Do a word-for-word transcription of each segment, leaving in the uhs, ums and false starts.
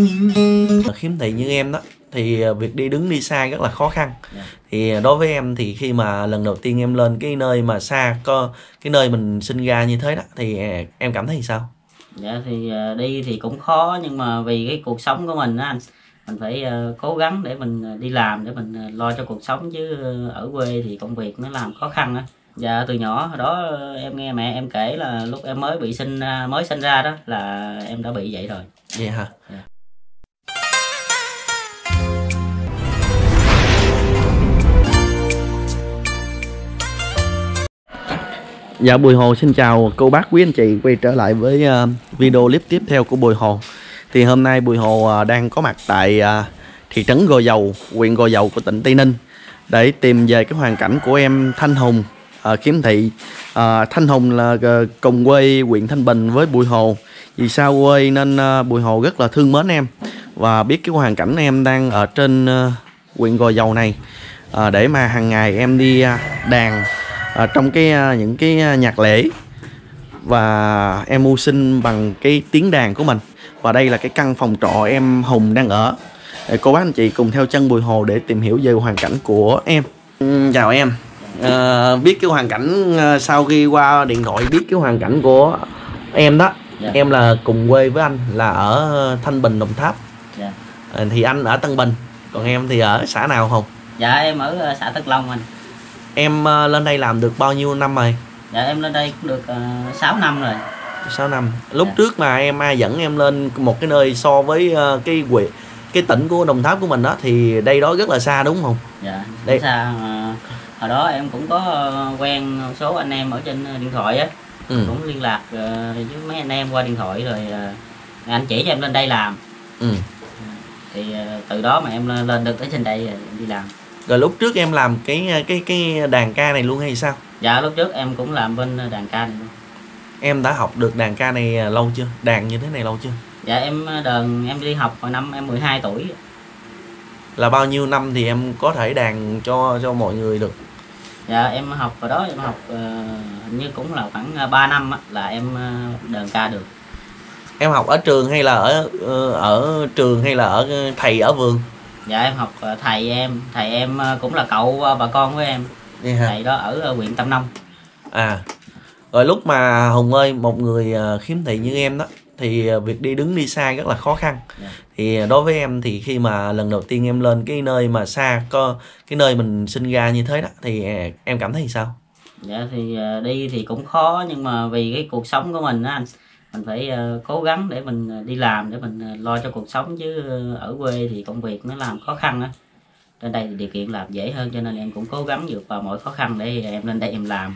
Khiếm thị như em đó thì việc đi đứng đi xa rất là khó khăn. Yeah. Thì đối với em thì khi mà lần đầu tiên em lên cái nơi mà xa, có cái nơi mình sinh ra như thế đó, thì em cảm thấy sao? Dạ thì đi thì cũng khó, nhưng mà vì cái cuộc sống của mình á anh, mình phải uh, cố gắng để mình đi làm, để mình lo cho cuộc sống, chứ ở quê thì công việc nó làm khó khăn á. Dạ từ nhỏ hồi đó em nghe mẹ em kể là lúc em mới bị sinh ra, mới sinh ra đó là em đã bị vậy rồi. Vậy hả? Dạ. Dạ, Bùi Hồ xin chào cô bác quý anh chị, quay trở lại với uh, video clip tiếp theo của Bùi Hồ. Thì hôm nay Bùi Hồ uh, đang có mặt tại uh, thị trấn Gò Dầu, huyện Gò Dầu của tỉnh Tây Ninh, để tìm về cái hoàn cảnh của em Thanh Hùng, uh, khiếm thị. uh, Thanh Hùng là uh, cùng quê huyện Thanh Bình với Bùi Hồ. Vì sao quê nên uh, Bùi Hồ rất là thương mến em và biết cái hoàn cảnh em đang ở trên uh, huyện Gò Dầu này, uh, để mà hàng ngày em đi uh, đàn À, trong cái những cái nhạc lễ, và em mưu sinh bằng cái tiếng đàn của mình. Và đây là cái căn phòng trọ em Hùng đang ở. Để cô bác anh chị cùng theo chân Bùi Hồ để tìm hiểu về hoàn cảnh của em. Chào em. À, biết cái hoàn cảnh sau khi qua điện thoại biết cái hoàn cảnh của em đó. Dạ. Em là cùng quê với anh là ở Thanh Bình, Đồng Tháp. Dạ. À, thì anh ở Tân Bình, còn em thì ở xã nào Hùng? Dạ em ở xã Tân Long anh. Em uh, lên đây làm được bao nhiêu năm rồi? Dạ em lên đây cũng được uh, sáu năm rồi. sáu năm. Lúc dạ. trước mà em ai dẫn em lên một cái nơi so với uh, cái huyện, cái tỉnh của Đồng Tháp của mình đó, thì đây đó rất là xa đúng không? Dạ đây xa. Mà hồi đó em cũng có uh, quen một số anh em ở trên điện thoại á. Ừ. Cũng liên lạc uh, với mấy anh em qua điện thoại rồi uh, anh chỉ cho em lên đây làm. Ừ. Thì uh, từ đó mà em lên được tới trên đây em đi làm. Rồi lúc trước em làm cái cái cái đàn ca này luôn hay sao? Dạ lúc trước em cũng làm bên đàn ca này luôn. Em đã học được đàn ca này lâu chưa? Đàn như thế này lâu chưa? Dạ em đàn em đi học hồi năm em mười hai tuổi. Là bao nhiêu năm thì em có thể đàn cho cho mọi người được? Dạ em học hồi đó em học uh, hình như cũng là khoảng ba năm á, là em đàn ca được. Em học ở trường hay là ở ở trường hay là ở thầy ở vườn? Dạ em học thầy em, thầy em cũng là cậu bà con của em. Thầy đó ở huyện Tam Nông. À, rồi lúc mà Hùng ơi, một người khiếm thị như em đó thì việc đi đứng đi xa rất là khó khăn. Dạ. Thì đối với em thì khi mà lần đầu tiên em lên cái nơi mà xa, có cái nơi mình sinh ra như thế đó, thì em cảm thấy sao? Dạ thì đi thì cũng khó, nhưng mà vì cái cuộc sống của mình á anh, mình phải uh, cố gắng để mình đi làm, để mình uh, lo cho cuộc sống, chứ uh, ở quê thì công việc nó làm khó khăn á. Trên đây thì điều kiện làm dễ hơn, cho nên em cũng cố gắng vượt vào mọi khó khăn để em lên đây em làm.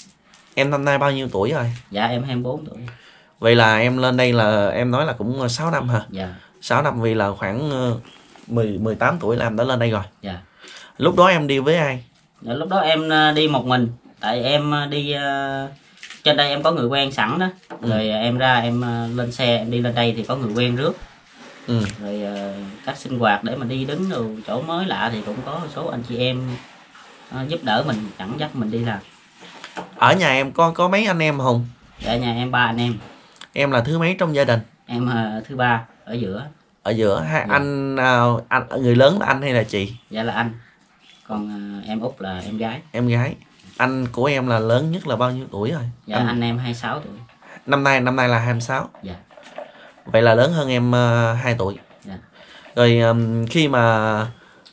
Em năm nay bao nhiêu tuổi rồi? Dạ em hai mươi bốn tuổi. Vậy là em lên đây là em nói là cũng sáu năm hả? Dạ. sáu năm, vì là khoảng mười, mười tám tuổi là em đã lên đây rồi. Dạ. Lúc đó em đi với ai? Dạ, lúc đó em đi một mình, tại em đi uh, trên đây em có người quen sẵn đó. Ừ. Rồi em ra em lên xe em đi lên đây thì có người quen rước. Ừ. Rồi uh, các sinh hoạt để mà đi đứng đồ chỗ mới lạ thì cũng có số anh chị em uh, giúp đỡ mình, dẫn dắt mình đi làm. Ở nhà em có có mấy anh em Hùng? Dạ nhà em ba anh em. Em là thứ mấy trong gia đình? Em uh, thứ ba ở giữa. Ở giữa ha. Dạ. Anh uh, anh người lớn là anh hay là chị? Dạ là anh. Còn uh, em út là em gái. Em gái. Anh của em là lớn nhất là bao nhiêu tuổi rồi? Dạ anh, anh em hai mươi sáu tuổi. Năm nay năm nay là hai mươi sáu. Dạ. Vậy là lớn hơn em uh, hai tuổi. Dạ. Rồi um, khi mà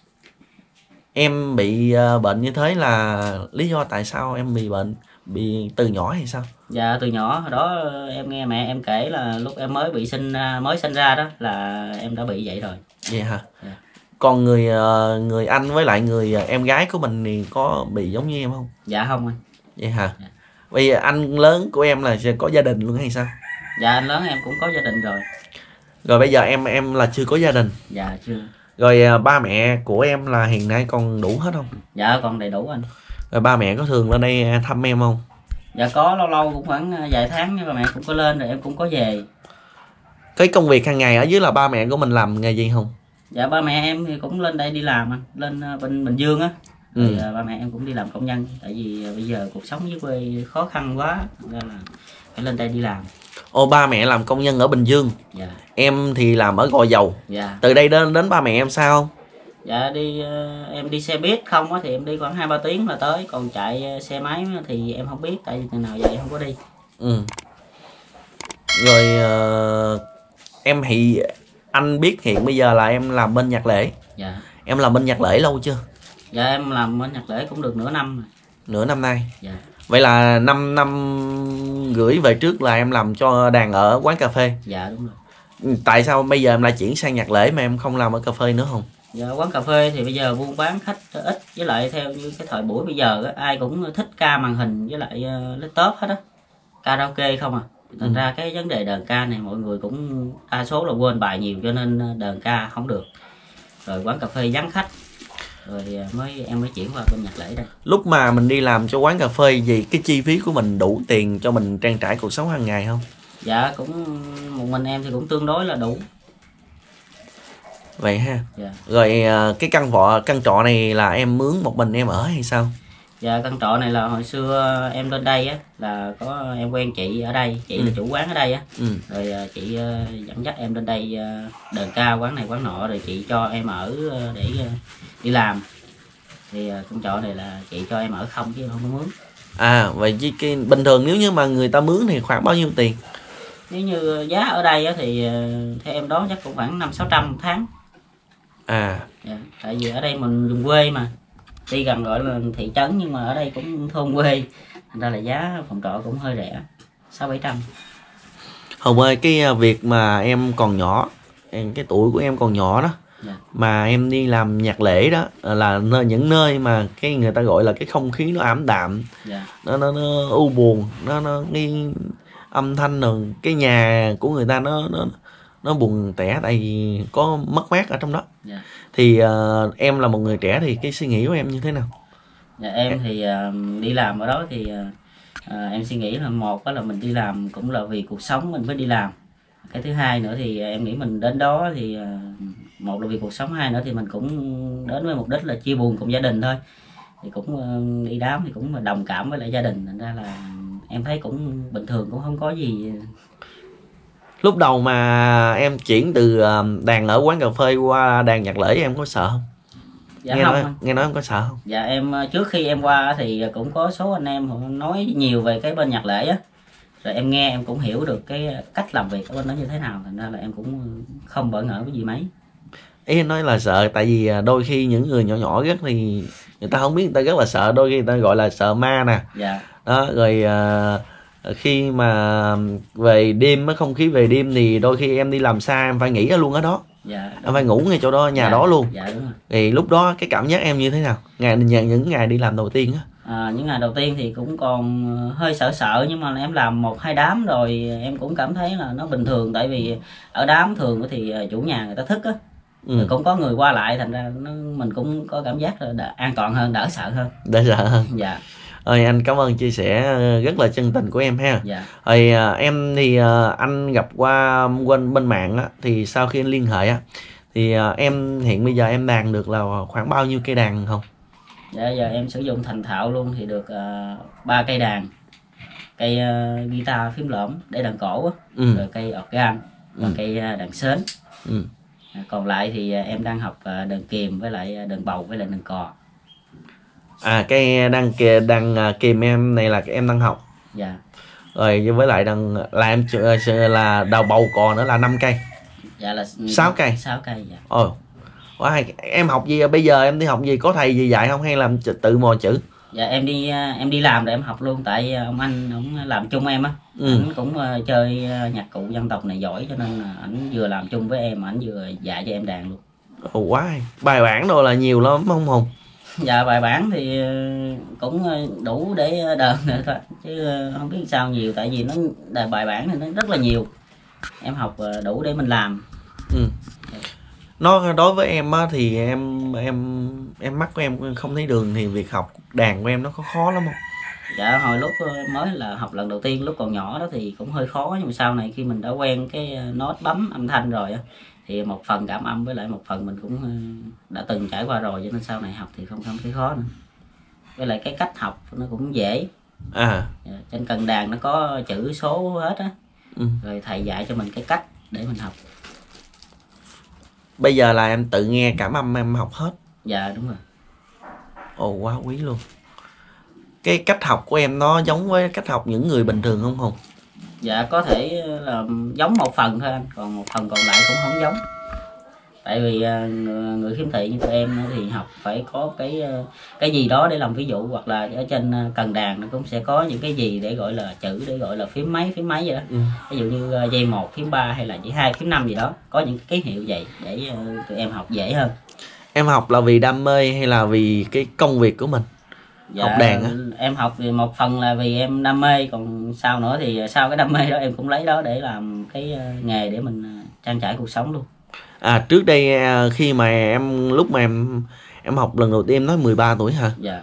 em bị uh, bệnh như thế là lý do tại sao em bị bệnh? Bị từ nhỏ hay sao? Dạ từ nhỏ hồi đó em nghe mẹ em kể là lúc em mới bị sinh mới sinh ra đó là em đã bị vậy rồi. Vậy hả? Dạ. Còn người người anh với lại người em gái của mình thì có bị giống như em không? Dạ không anh. Vậy hả? Dạ. Bây giờ anh lớn của em là có gia đình luôn hay sao? Dạ anh lớn em cũng có gia đình rồi. Rồi bây giờ em em là chưa có gia đình? Dạ chưa. Rồi ba mẹ của em là hiện nay còn đủ hết không? Dạ còn đầy đủ anh. Rồi ba mẹ có thường lên đây thăm em không? Dạ có, lâu lâu cũng khoảng vài tháng nhưng mà mẹ cũng có lên rồi em cũng có về. Cái công việc hàng ngày ở dưới là ba mẹ của mình làm nghề gì không? Dạ ba mẹ em thì cũng lên đây đi làm anh, lên bên Bình Dương á. Thì ừ. ba mẹ em cũng đi làm công nhân, tại vì bây giờ cuộc sống dưới quê khó khăn quá nên là phải lên đây đi làm. Ô, ba mẹ làm công nhân ở Bình Dương. Dạ. Em thì làm ở Gò Dầu. Dạ. Từ đây đến đến ba mẹ em sao không? Dạ đi uh, em đi xe buýt không á thì em đi khoảng hai ba tiếng là tới, còn chạy uh, xe máy thì em không biết, tại vì từ nào giờ em không có đi. Ừ. Rồi uh, em thì anh biết hiện bây giờ là em làm bên nhạc lễ. Dạ. Em làm bên nhạc lễ lâu chưa? Dạ em làm bên nhạc lễ cũng được nửa năm rồi. Nửa năm nay. Dạ. Vậy là năm năm rưỡi về trước là em làm cho đàn ở quán cà phê. Dạ đúng rồi. Tại sao bây giờ em lại chuyển sang nhạc lễ mà em không làm ở cà phê nữa không? Dạ quán cà phê thì bây giờ buôn bán khách ít, với lại theo như cái thời buổi bây giờ á, ai cũng thích ca màn hình với lại uh, laptop hết á, karaoke không à. Thành ừ. ra cái vấn đề đờn ca này mọi người cũng đa số là quên bài nhiều, cho nên đờn ca không được. Rồi quán cà phê vắng khách, rồi mới em mới chuyển qua bên nhạc lễ đây. Lúc mà mình đi làm cho quán cà phê gì, cái chi phí của mình đủ tiền cho mình trang trải cuộc sống hàng ngày không? Dạ cũng một mình em thì cũng tương đối là đủ. Vậy ha. Dạ. Rồi cái căn vọ căn trọ này là em mướn một mình em ở hay sao? Dạ căn trọ này là hồi xưa em lên đây á là có em quen chị ở đây, chị ừ. là chủ quán ở đây á. Ừ. Rồi chị dẫn dắt em lên đây đờn ca quán này quán nọ, rồi chị cho em ở để đi làm. Thì căn trọ này là chị cho em ở không chứ không có mướn. À vậy chứ cái bình thường nếu như mà người ta mướn thì khoảng bao nhiêu tiền? Nếu như giá ở đây á thì theo em đoán chắc cũng khoảng năm sáu trăm một tháng. À. Dạ, tại vì ở đây mình vùng quê mà, tuy gần gọi là thị trấn nhưng mà ở đây cũng thôn quê, thành ra là giá phòng trọ cũng hơi rẻ, sáu bảy trăm. Hồng ơi, cái việc mà em còn nhỏ, cái tuổi của em còn nhỏ đó, dạ. Mà em đi làm nhạc lễ đó là nơi những nơi mà cái người ta gọi là cái không khí nó ảm đạm, dạ. nó, nó nó u buồn, nó nó cái âm thanh rồi cái nhà của người ta nó nó nó buồn tẻ, tại vì có mất mát ở trong đó. Dạ. Thì uh, em là một người trẻ thì cái suy nghĩ của em như thế nào? Dạ, em thì uh, đi làm ở đó thì uh, em suy nghĩ là một đó là mình đi làm cũng là vì cuộc sống mình mới đi làm. Cái thứ hai nữa thì em nghĩ mình đến đó thì uh, một là vì cuộc sống, hai nữa thì mình cũng đến với mục đích là chia buồn cùng gia đình thôi. Thì cũng uh, đi đám thì cũng là đồng cảm với lại gia đình, thành ra là em thấy cũng bình thường, cũng không có gì. Lúc đầu mà em chuyển từ đàn ở quán cà phê qua đàn nhạc lễ em có sợ không? Dạ nghe không. Nói, nghe nói em có sợ không? Dạ em trước khi em qua thì cũng có số anh em họ nói nhiều về cái bên nhạc lễ á. Rồi em nghe em cũng hiểu được cái cách làm việc ở bên đó như thế nào, thành ra là em cũng không bỡ ngỡ cái gì mấy. Ý em nói là sợ tại vì đôi khi những người nhỏ nhỏ rất thì người ta không biết, người ta rất là sợ, đôi khi người ta gọi là sợ ma nè. Dạ. Đó rồi uh, khi mà về đêm á, không khí về đêm thì đôi khi em đi làm xa em phải nghỉ ở luôn ở đó. Dạ, em phải ngủ ngay chỗ đó, nhà dạ, đó luôn. Dạ, đúng rồi. Thì lúc đó cái cảm giác em như thế nào ngày những ngày đi làm đầu tiên á? À, những ngày đầu tiên thì cũng còn hơi sợ sợ, nhưng mà em làm một hai đám rồi em cũng cảm thấy là nó bình thường, tại vì ở đám thường thì chủ nhà người ta thức á. Ừ. Cũng có người qua lại, thành ra nó, mình cũng có cảm giác là đỡ, an toàn hơn, đỡ sợ hơn. Đỡ sợ hơn. Dạ. Ơi anh cảm ơn chia sẻ rất là chân tình của em ha. Dạ. Rồi em thì anh gặp qua bên bên mạng á, thì sau khi anh liên hệ á thì em hiện bây giờ em đàn được là khoảng bao nhiêu cây đàn không? Dạ giờ em sử dụng thành thạo luôn thì được ba uh, cây đàn, cây uh, guitar phím lõm để đàn cổ á, ừ. rồi cây organ và ừ. cây uh, đàn sến. Ừ. Còn lại thì uh, em đang học uh, đàn kìm với lại đàn bầu với lại đàn cò. À cái đăng kìa đăng kìm em này là em đang học. Dạ. Rồi với lại đăng là em là đầu bầu cò nữa là năm cây. Dạ là sáu cây. sáu cây dạ. Ồ. Wow, em học gì bây giờ em đi học gì, có thầy gì dạy không hay làm tự mò chữ? Dạ em đi em đi làm rồi em học luôn, tại ông anh ông làm chung em á. Ừ. Anh cũng uh, chơi nhạc cụ dân tộc này giỏi, cho nên là anh vừa làm chung với em mà anh vừa dạy cho em đàn luôn. Ồ quá. Bài bản đâu là nhiều lắm không Hùng? Dạ bài bản thì cũng đủ để đờn nữa thôi, chứ không biết sao nhiều, tại vì nó đề bài bản thì nó rất là nhiều, em học đủ để mình làm. Ừ. Nó đối với em á thì em em em mắt của em không thấy đường, thì việc học đàn của em nó có khó lắm không? Dạ hồi lúc mới là học lần đầu tiên lúc còn nhỏ đó thì cũng hơi khó, nhưng mà sau này khi mình đã quen cái nốt bấm âm thanh rồi á thì một phần cảm âm với lại một phần mình cũng đã từng trải qua rồi, cho nên sau này học thì không không thấy khó nữa. Với lại cái cách học nó cũng dễ, À. Dạ, trên cần đàn nó có chữ số hết á. Ừ. Rồi thầy dạy cho mình cái cách để mình học. Bây giờ là em tự nghe cảm âm em học hết? Dạ đúng rồi. Ồ, quá quý luôn. Cái cách học của em nó giống với cách học những người bình thường không Hùng? Dạ có thể là giống một phần thôi anh, còn một phần còn lại cũng không giống. Tại vì người, người khiếm thị như tụi em thì học phải có cái cái gì đó để làm ví dụ, hoặc là ở trên cần đàn nó cũng sẽ có những cái gì để gọi là chữ, để gọi là phím mấy phím mấy vậy đó. Ừ. Ví dụ như dây một phím ba hay là dây hai phím năm gì đó, có những cái ký hiệu vậy để tụi em học dễ hơn. Em học là vì đam mê hay là vì cái công việc của mình? Dạ, học đàn á? Em học thì một phần là vì em đam mê, còn sau nữa thì sau cái đam mê đó em cũng lấy đó để làm cái nghề để mình trang trải cuộc sống luôn. À, trước đây khi mà em lúc mà em em học lần đầu tiên em nói mười ba tuổi hả? Dạ.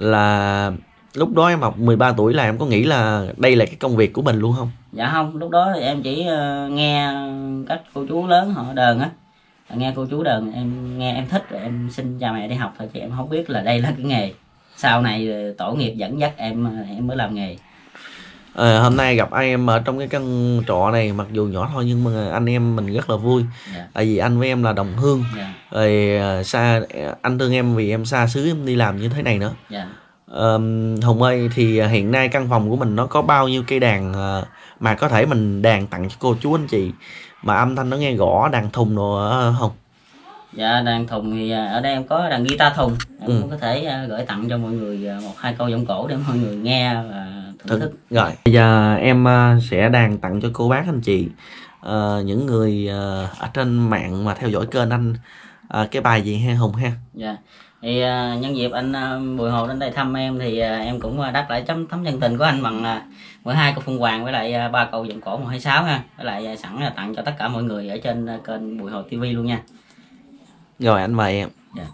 Là lúc đó em học mười ba tuổi là em có nghĩ là đây là cái công việc của mình luôn không? Dạ không, lúc đó thì em chỉ nghe các cô chú lớn họ đờn á, nghe cô chú đờn em nghe em thích rồi em xin cha mẹ đi học thôi, chứ em không biết là đây là cái nghề. Sau này tổ nghiệp dẫn dắt em em mới làm nghề. À, hôm nay gặp anh em ở trong cái căn trọ này, mặc dù nhỏ thôi nhưng mà anh em mình rất là vui. Dạ. Tại vì anh với em là đồng hương. Dạ. Rồi xa anh thương em vì em xa xứ em đi làm như thế này nữa. Dạ. À, Hùng ơi, thì hiện nay căn phòng của mình nó có bao nhiêu cây đàn mà có thể mình đàn tặng cho cô chú anh chị mà âm thanh nó nghe gõ đàn thùng rồi không? Dạ đàn thùng thì ở đây em có đàn guitar thùng, em ừ. cũng có thể gửi tặng cho mọi người một hai câu giọng cổ để mọi người nghe và thưởng thức. Rồi bây giờ em sẽ đàn tặng cho cô bác anh chị, uh, những người uh, ở trên mạng mà theo dõi kênh anh, uh, cái bài gì ha Hùng ha? Dạ thì uh, nhân dịp anh uh, Bùi Hồ đến đây thăm em thì uh, em cũng đáp lại chấm tấm chân tình của anh bằng uh, mười hai câu Phượng Hoàng với lại ba uh, câu giọng cổ một hai sáu ha, với lại uh, sẵn là tặng cho tất cả mọi người ở trên uh, kênh Bùi Hồ ti vi luôn nha. Rồi anh mời em. Dạ.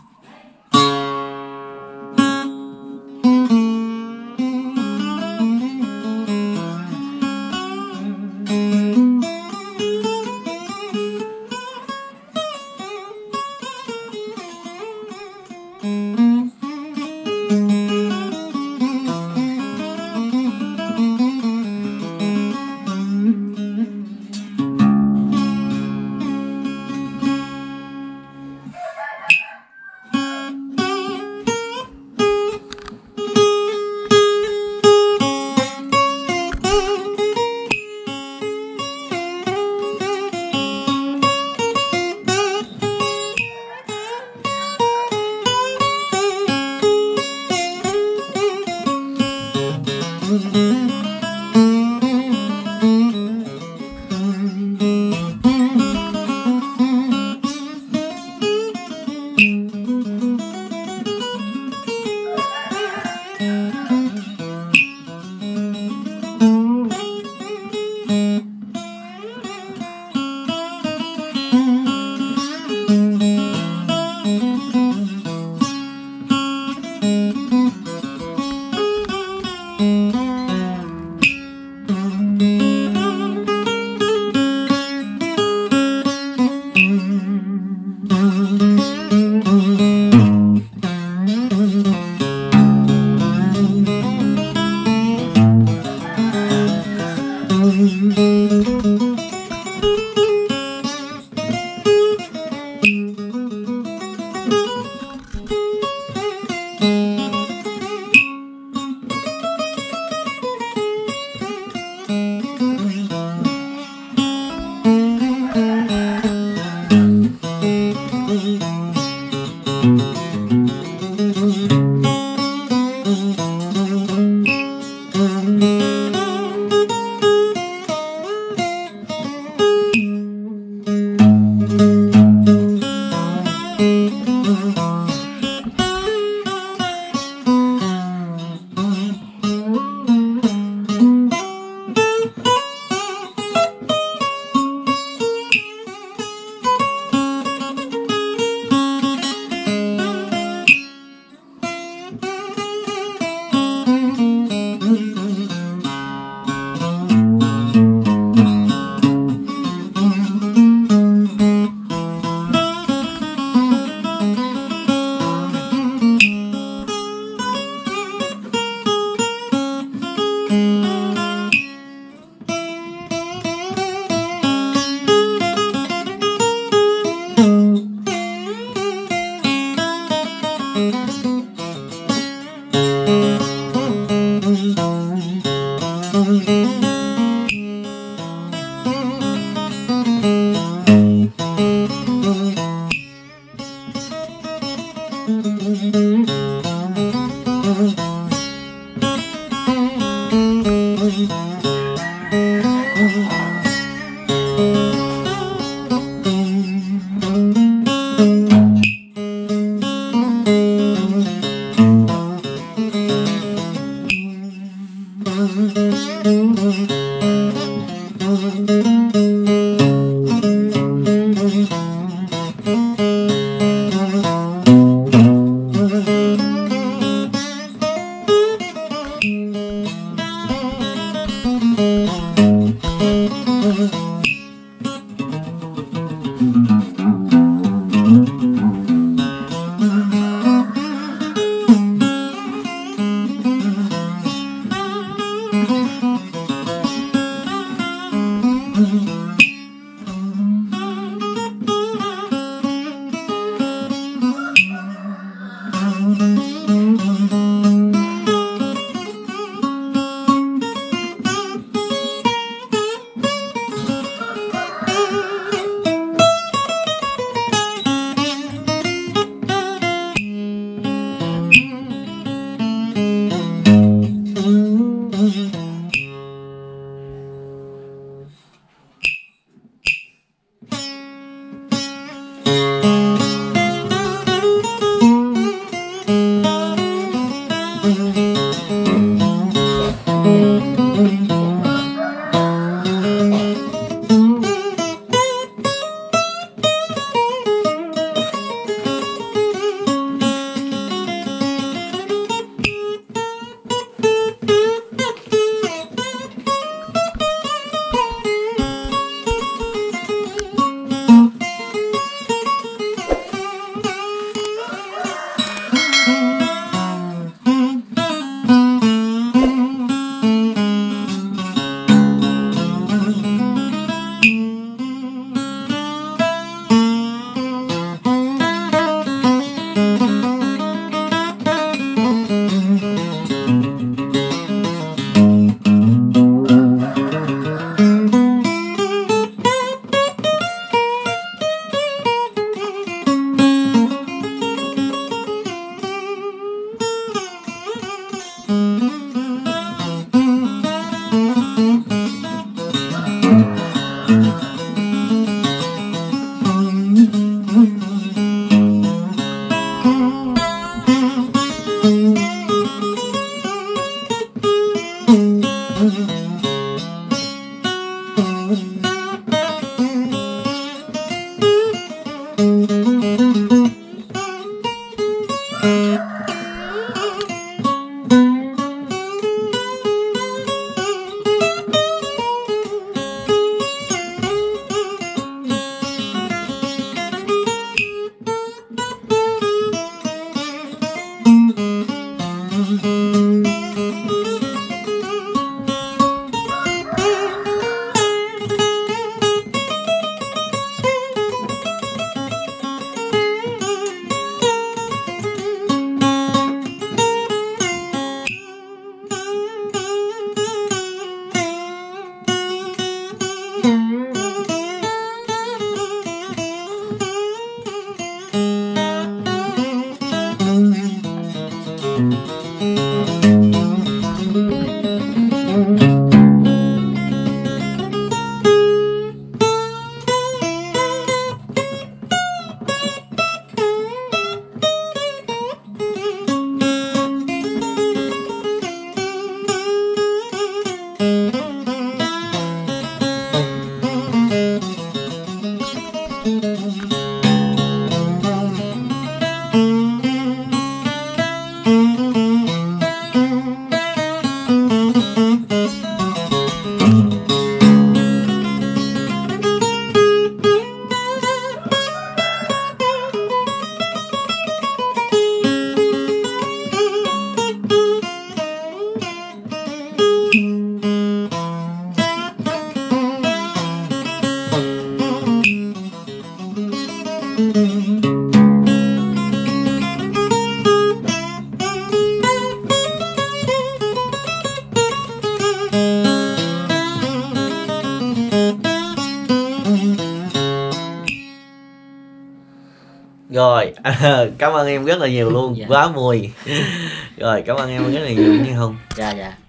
Rồi, cảm ơn em rất là nhiều luôn, Dạ. quá mùi. Rồi, cảm ơn em rất là nhiều nha Hùng. Dạ dạ.